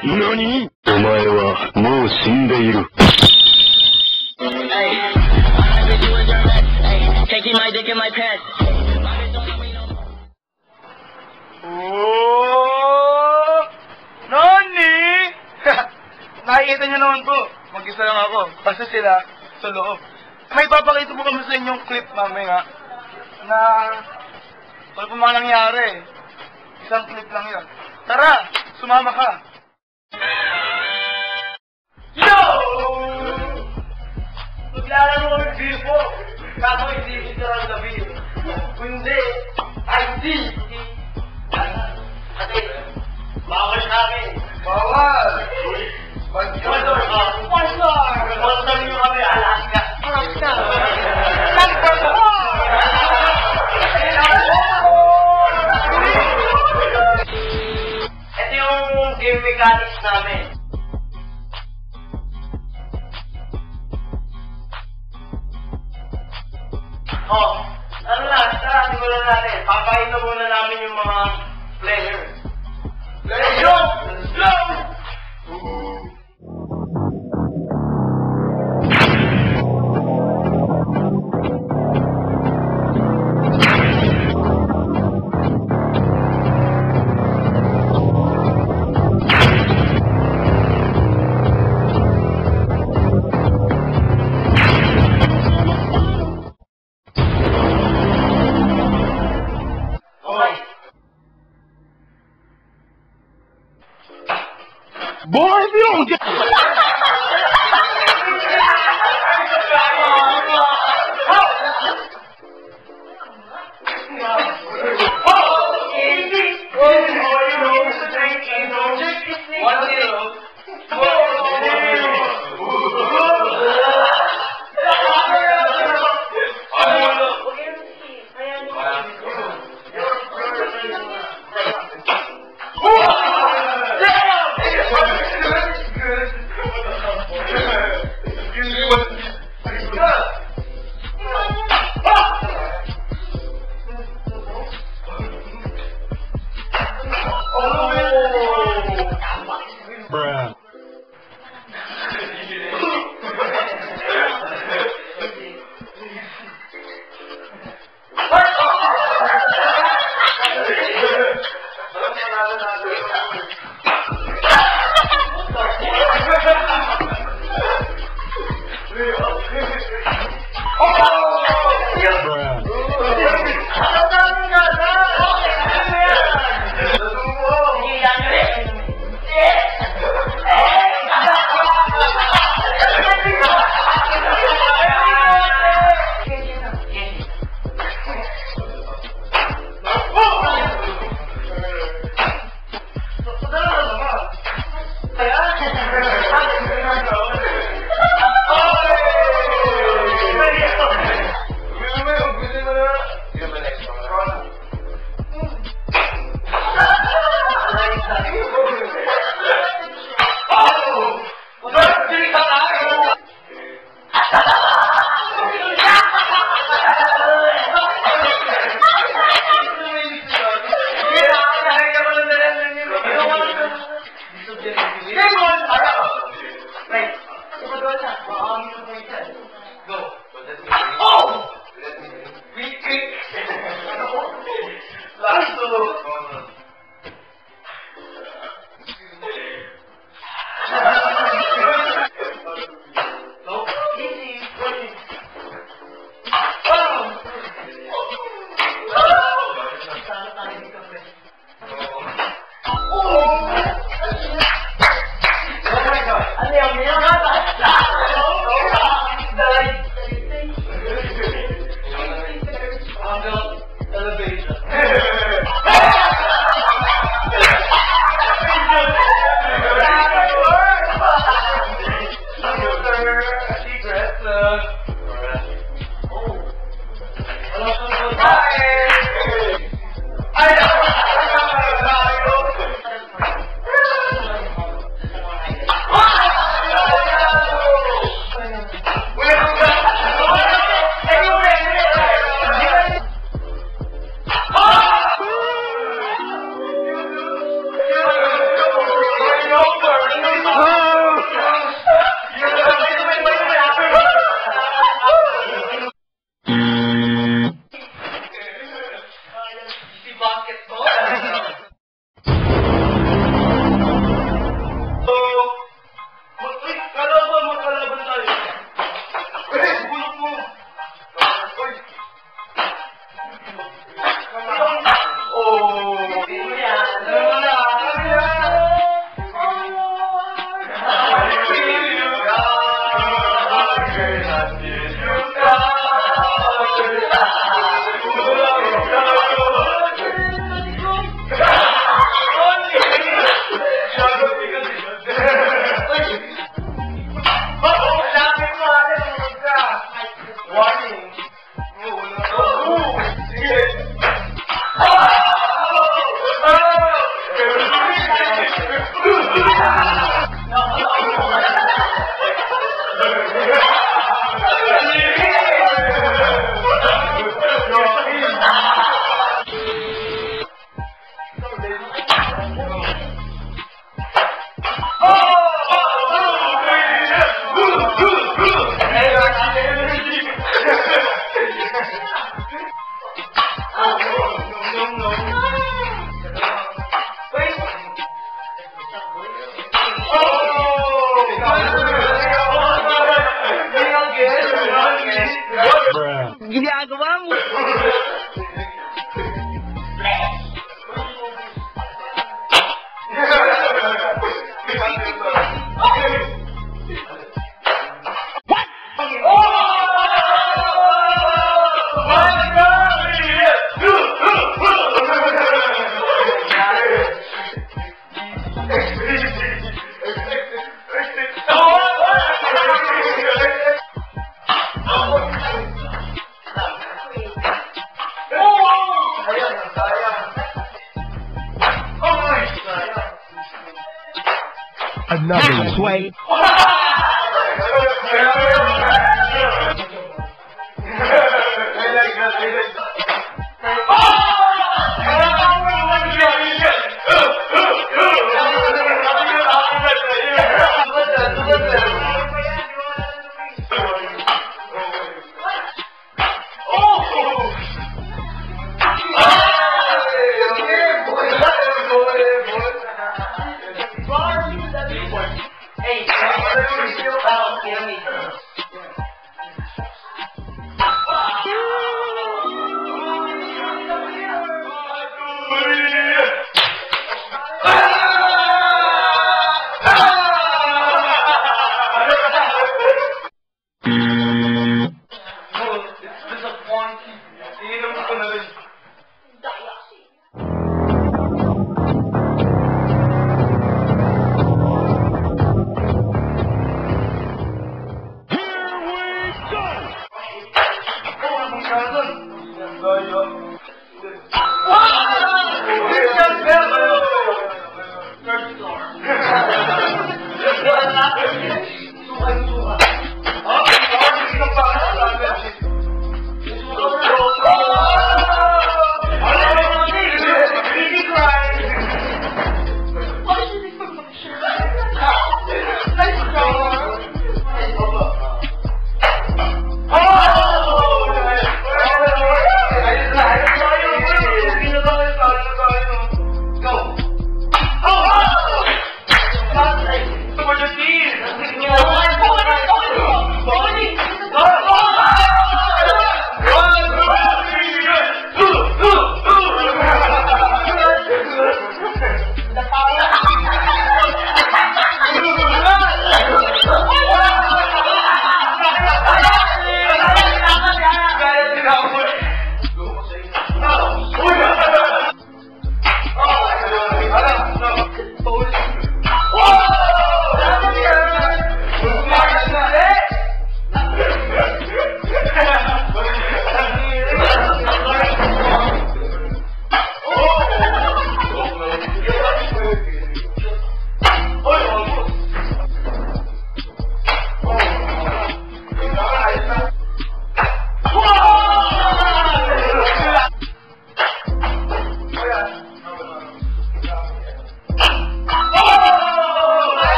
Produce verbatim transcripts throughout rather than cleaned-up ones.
何？お前はもう死んでいる。 Oh! Nani? Nakikita niyo naman po, mag-isa lang ako. Kasi sila sa loob. May papakita po kami sa inyong clip mamaya na wala po mga nangyari. Isang clip lang yun. Tara! Sumama ka! Yo! Maglalaro ko yung Vivo. Kako hindi ito lang na Vivo. Kundi, I D. Kasi, bawal sa amin. Bawal! Sponsor! Sponsor! Sponsor nyo kami, Alaska. Alaska! Number one! Ito yung game mechanics namin. Oh, ano na, tara, simulan natin. Papakita muna namin yung mga players. Let's go! Let's go! Boy, if you don't get... Ginagawa mo. Another sway.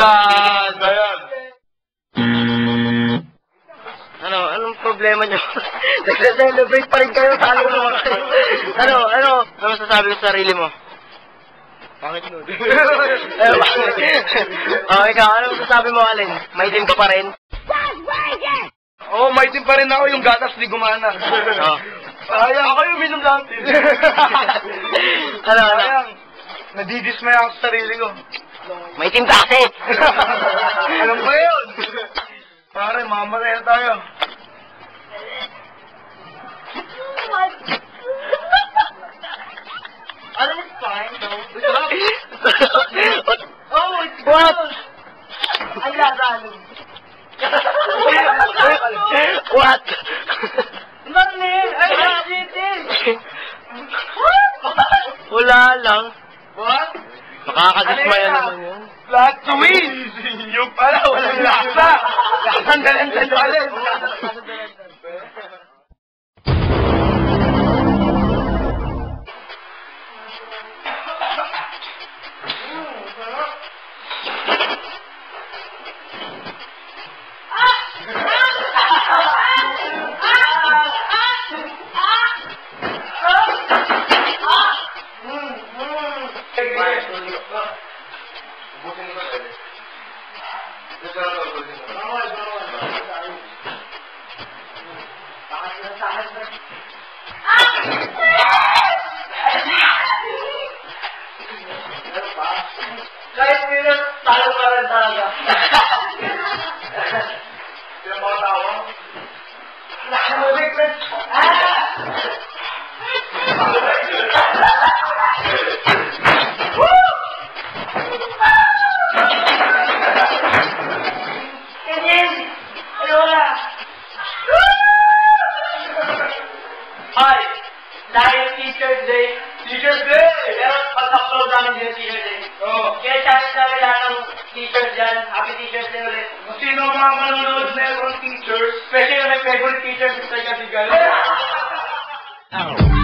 God! Ayan. Ano, anong problema nyo? Nagsa-celebrate pa rin kayo, talo naman kayo. Ano, ano, ano masasabi mo sa sarili mo? Bakit nun? Eh, bakit? Oh, ikaw, ano masasabi mo, Alin? Maitim ka pa rin? Oo, oh, maitim pa rin ako, yung gatas di gumana. Oo. Sayang, ako yung minum natin. Ano, ano? Sayang, nadidismay ako sa sarili ko. Maitim ka kasi! Alam ba yun? Pare, mamatay na tayo. Ano, it's fine, no? Oh, it's what? Ay, lagalo. What? Marlin! Ay, nagitin! Wala lang. What? Makakadismaya Ano naman yun. Plot twist! Yung pala, walang lasa! Lasang dalandan pala. Kahit minus, talo pa rin talaga. Yung mga tawa. Nakamulik na. Ganyan! Ano na? Hi! Dahil Teacher's Day. Teacher's Day! Pero pag-upload namin din yung Teacher's Day. Oo. Kaya challenge namin lahat ng teachers dyan. Happy Teacher's Day ulit. Kung sino ang mga manonood na yung teachers, Especially na may favorite teacher, Mister Gadigal. Oh.